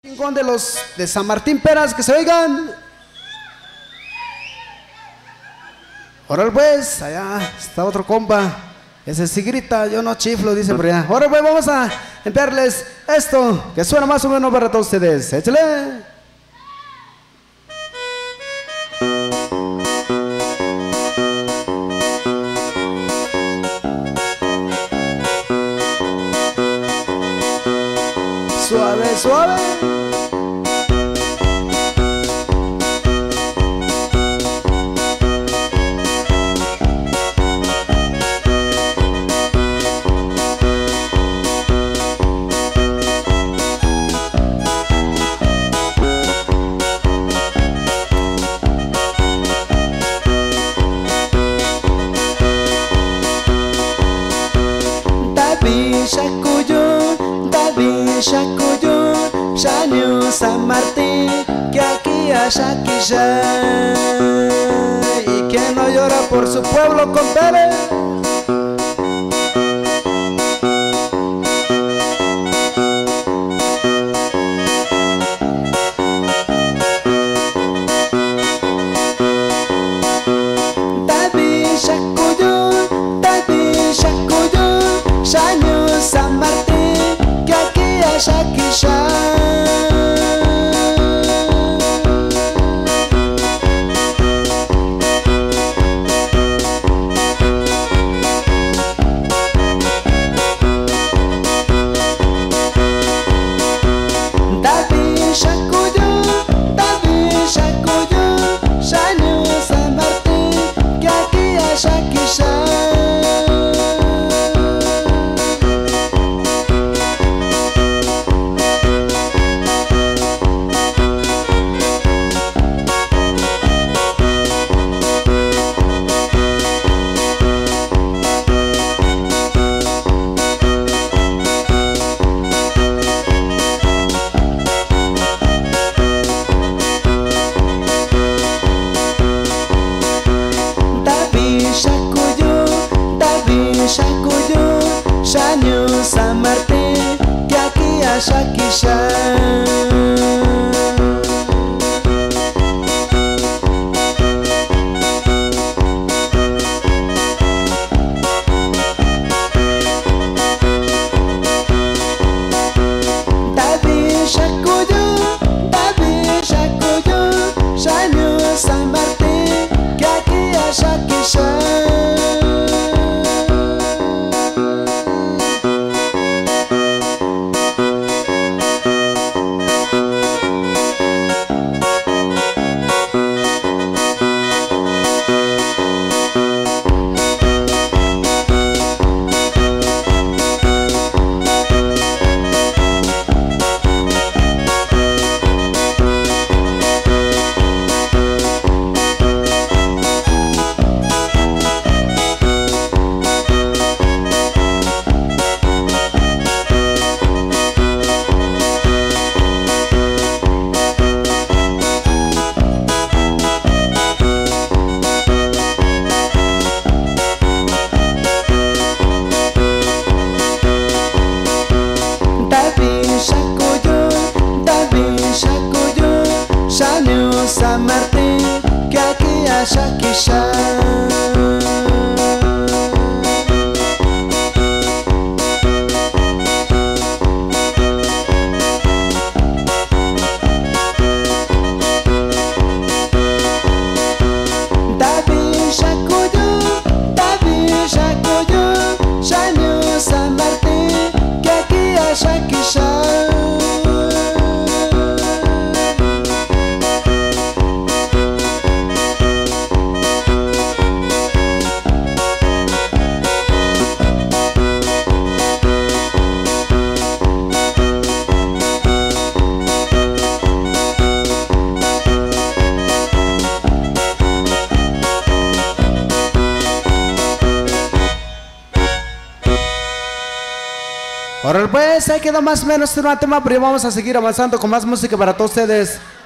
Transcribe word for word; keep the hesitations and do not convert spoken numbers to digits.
Rincón de los de San Martín Peras, que se oigan. Órale pues, allá está otro compa. Ese sí grita, yo no chiflo, dice por allá. Ahora pues vamos a enviarles esto, que suena más o menos para todos ustedes. Échale. Suave, suave. David Shakuyo, David Shakuyo, Shanyo San Martín, que aquí haya ya. Y quien no llora por su pueblo, compadre. David Shakuyo, David Shakuyo, Shanyo San Martín, que aquí haya ya. David Shakuyo, David Shakuyo, Shanyo San Martín, que aquí haya ya. Shakuyo, Shanyo San Martín, que aquí haya ya. David Shakuyo, David Shakuyo, Shanyo San Martín, que aquí haya ya. Shanyo San Martín, que aquí haya ya. David Shakuyo, David Shakuyo, Shanyo San Martín, que aquí haya ya. Órale pues, ahí quedó más o menos este tema, pero ya vamos a seguir avanzando con más música para todos ustedes.